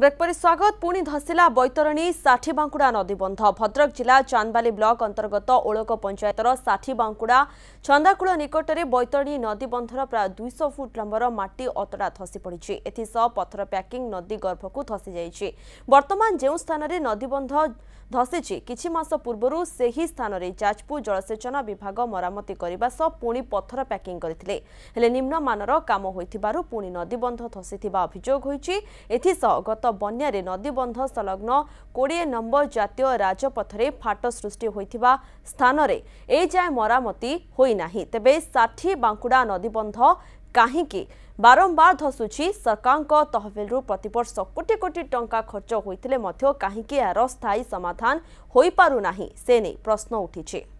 Break पर स्वागत। पुणी धसिला बैतरणी साठीबांकुड़ा नदीबंध। भद्रक जिला चांदबाली ब्लॉक अंतर्गत ओलक पंचायतर साठीबांकुड़ा छंदाकूल निकट में बैतरणी नदीबंधर प्राय 200 फुट लंबर माटी अतड़ा धसी पड़ी। एसह पत्थर पैकिंग नदी गर्भक धसी जाइए। वर्तमान जो स्थान में नदीबंध धसी किछि मास पूर्व से ही स्थान में जाजपुर जलसेचन विभाग मरामती करने सह पुणी पत्थर पैकिंग करते निम्नमानर काम होइथिबारु पुणी नदीबंध धसीथिबा अभियोग होइछि। एथिसह गत बन्यारे नदीबंध संलग्न 20 नंबर जातीय राजपथरे फाट सृष्टि होइथिबा स्थान रे ए जाय मरामती होई नाही। तेबे साठीबांकुड़ा नदीबंध काहींकि बारंबार धसुछि? सरकार तहबिलु प्रतिवर्ष कोटी कोटी टंका खर्च होइथिले मध्य काहींकि यार स्थायी समाधान होई पारु नाही से नै प्रश्न उठिछि।